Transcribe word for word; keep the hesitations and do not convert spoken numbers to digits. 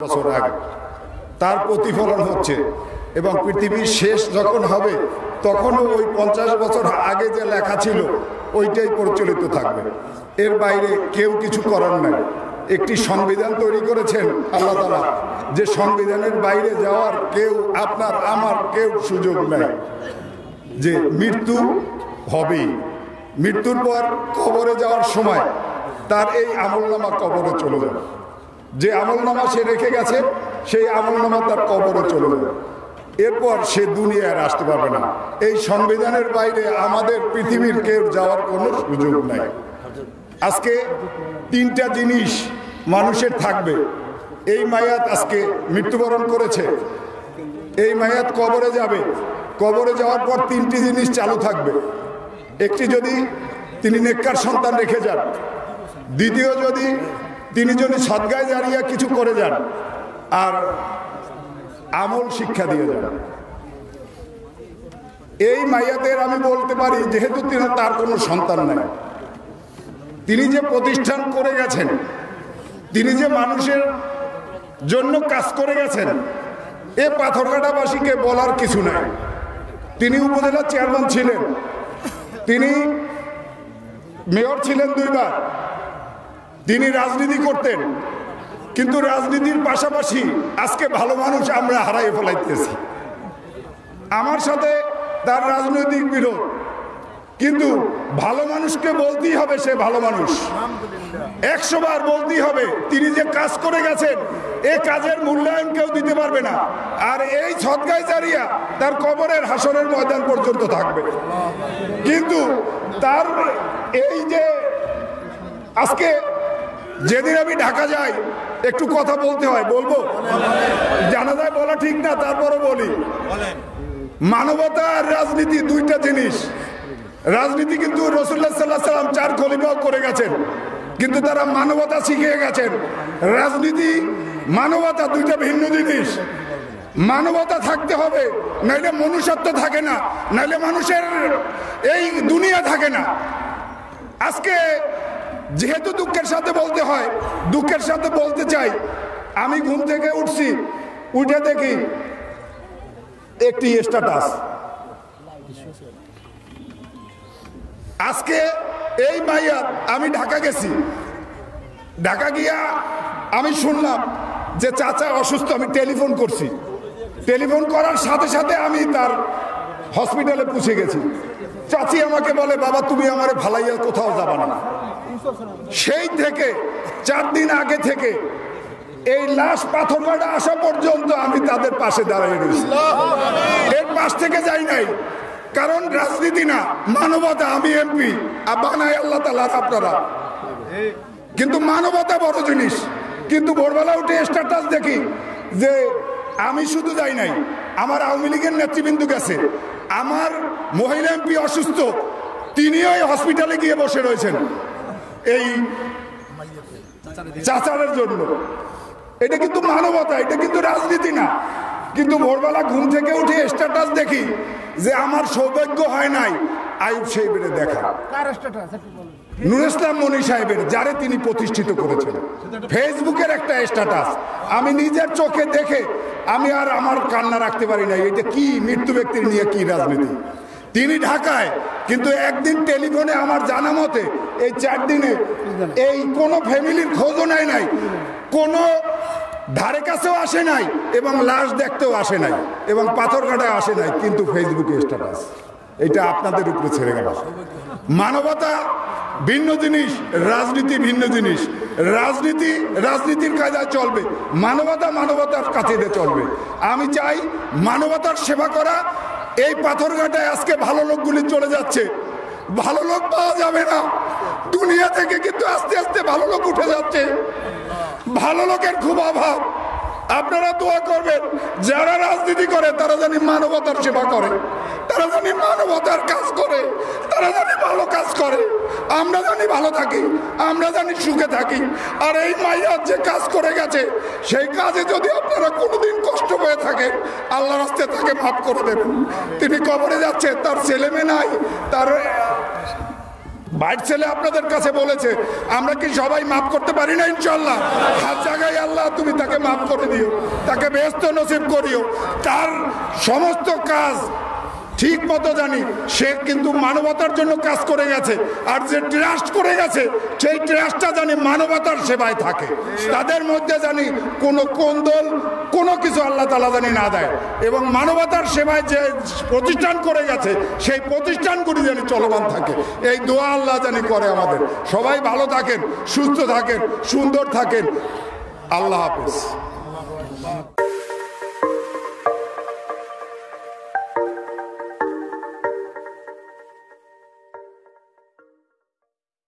বছর আগে তার প্রতিফলন হচ্ছে এবং পৃথিবীর শেষ যখন হবে তখনও ওই পঞ্চাশ বছর আগে যে লেখা ছিল ওইটাই প্রচলিত থাকবে। এর বাইরে কেউ কিছু করার নাই। একটি সংবিধান তৈরি করেছেন আল্লাহ তাআলা, যে সংবিধানের বাইরে যাওয়ার কেউ আপনার আমার কেউ সুযোগ নাই। যে মৃত্যু হবেই, মৃত্যুর পর কবরে যাওয়ার সময় তার এই আমলনামা কবরে চলে যাবে। যে আমলনামা সে রেখে গেছে সেই আমলনামা তার কবরে চলে যাবে। এরপর সে দুনিয়ায় আসতে পারবে না। এই সংবিধানের বাইরে আমাদের পৃথিবীর কেউ যাওয়ার কোনো সুযোগ নাই। আজকে তিনটা জিনিস মানুষের থাকবে। এই মায়াত আজকে মৃত্যুবরণ করেছে, এই মায়াত কবরে যাবে, কবরে যাওয়ার পর তিনটি জিনিস চালু থাকবে। একটি যদি তিনি নেককার সন্তান রেখে যান, দ্বিতীয় যদি তিনি যদি সদগায়ে জারিয়া কিছু করে যান, আর আমল শিক্ষা দিয়ে যান। এই মাইয়াতের আমি বলতে পারি যেহেতু তিনি তার কোনো সন্তান নাই, তিনি যে প্রতিষ্ঠান করে গেছেন, তিনি যে মানুষের জন্য কাজ করে গেছেন, এ পাথরঘাটাবাসীকে বলার কিছু নাই। তিনি উপজেলা চেয়ারম্যান ছিলেন, তিনি মেয়র ছিলেন দুইবার, তিনি রাজনীতি করতেন, কিন্তু রাজনীতির পাশাপাশি আজকে ভালো মানুষ আমরা হারাই ফেলাইতেছি। আমার সাথে তার রাজনৈতিক বিরোধ, কিন্তু ভালো মানুষকে বলতেই হবে সে ভালো মানুষ। একশো বার বলতেই হবে তিনি যে কাজ করে গেছেন এই কাজের মূল্যায়ন কেউ দিতে পারবে না। আর এই সদগায়ে জারিয়া তার কবরের হাসরের ময়দান পর্যন্ত থাকবে। কিন্তু তার এই যে আজকে যেদিন আমি ঢাকা যাই একটু কথা বলতে হয়, বলবো জানা যায় বলা ঠিক না, তারপরও বলি। মানবতা আর রাজনীতি দুইটা জিনিস। রাজনীতি কিন্তু রাসূলুল্লাহ সাল্লাল্লাহু আলাইহি ওয়াসাল্লাম চার খলিফাও করে গেছেন, কিন্তু তারা মানবতা শিখিয়ে গেছেন। রাজনীতি মানবতা দুইটা ভিন্ন জিনিস। মানবতা থাকতে হবে, নাইলে মনুষ্যত্ব থাকে না, নাইলে মানুষের এই দুনিয়া থাকে না। আজকে যেহেতু দুঃখের সাথে বলতে হয়, দুঃখের সাথে বলতে চাই, আমি ঘুম থেকে উঠছি, উঠে দেখি একটি স্ট্যাটাস। আজকে এই মাইয়া আমি ঢাকা গেছি, ঢাকা গিয়া আমি শুনলাম যে চাচা অসুস্থ। আমি টেলিফোন করছি, টেলিফোন করার সাথে সাথে আমি তার হসপিটালে পৌঁছে গেছি। চাচি আমাকে বলে, বাবা তুমি আমারে ভালাইয়া কোথাও যাবা না। সেই থেকে চার দিন আগে থেকে এই লাশ পাথরঘাটা আসা পর্যন্ত আমি তাদের পাশে দাঁড়িয়ে রয়েছি, এর পাশ থেকে যাই নাই। কারণ রাজনীতি না, মানবতা। আমি এমপি বানাই আল্লাহ তাআলা আপনারা, কিন্তু মানবতা বড় জিনিস। কিন্তু ভোরবেলা উঠে স্ট্যাটাস দেখি যে আমি শুধু যাই নাই, আমার আওয়ামী লীগের নেতৃবৃন্দ গেছে, আমার মহিলা এমপি অসুস্থ, তিনিও হসপিটালে গিয়ে বসে রয়েছেন এই চাচারের জন্য। এটা কিন্তু মানবতা, এটা কিন্তু রাজনীতি না। কিন্তু ভোরবেলা ঘুম থেকে উঠে স্ট্যাটাস দেখি যে আমার সৌভাগ্য হয় নাই আইয়ুব সাহেবের দেখা, নুর ইসলাম মনি সাহেবের, যারে তিনি প্রতিষ্ঠিত করেছেন। ফেসবুকের একটা স্ট্যাটাস আমি নিজের চোখে দেখে আমি আর আমার কান্না রাখতে পারি নাই। এটা কি মৃত্যু ব্যক্তির নিয়ে কি রাজনীতি। তিনি ঢাকায়, কিন্তু একদিন টেলিফোনে আমার জানা মতে এই চার দিনে এই কোনো ফ্যামিলির খোঁজও নেয় নাই, কোনো ধারে কাছেও আসে নাই, এবং লাশ দেখতেও আসে নাই, এবং পাথরঘাটায় আসে নাই, কিন্তু ফেসবুকে স্ট্যাটাস। এটা আপনাদের উপরে ছেড়ে গেল। মানবতা ভিন্ন জিনিস, রাজনীতি ভিন্ন জিনিস। রাজনীতি রাজনীতির কায়দায় চলবে, মানবতা মানবতার কাছে চলবে। আমি চাই মানবতার সেবা করা। এই পাথরঘাটায় আজকে ভালো লোকগুলি চলে যাচ্ছে, ভালো লোক পাওয়া যাবে না দুনিয়া থেকে, কিন্তু আস্তে আস্তে ভালো লোক উঠে যাচ্ছে। ভালো লোকের খুব অভাব। আপনারা দোয়া করবেন যারা রাজনীতি করে তারা জানি মানবতার সেবা করে, তারা জানি মানবতার কাজ করে, তারা জানি ভালো কাজ করে, আমরা জানি ভালো থাকি, আমরা জানি সুখে থাকি। আর এই মাইয়ার যে কাজ করে গেছে সেই কাজে যদি আপনারা কোনোদিন কষ্ট পেয়ে থাকেন আল্লাহর রাস্তায় তাকে মাফ করে দেবেন। তিনি কবরে যাচ্ছে, তার ছেলে মেয়ে নাই, তার বাইর ছেলে আপনাদের কাছে বলেছে, আমরা কি সবাই মাফ করতে পারি না? ইনশাল্লাহ হাত জায়গায় আল্লাহ তুমি তাকে মাফ করে দিও, তাকে বেহেশত নসিব করিও। তার সমস্ত কাজ ঠিক মতো জানি সে কিন্তু মানবতার জন্য কাজ করে গেছে, আর যে ট্রাস্ট করে গেছে সেই ট্রাস্টটা জানি মানবতার সেবায় থাকে। তাদের মধ্যে জানি কোনো কোন্দল কোনো কিছু আল্লাহ তাআলা জানি না দেয়, এবং মানবতার সেবায় যে প্রতিষ্ঠান করে গেছে সেই প্রতিষ্ঠানগুলি জানি চলমান থাকে। এই দোয়া আল্লাহ জানি করে আমাদের। সবাই ভালো থাকেন, সুস্থ থাকেন, সুন্দর থাকেন। আল্লাহ হাফেজ।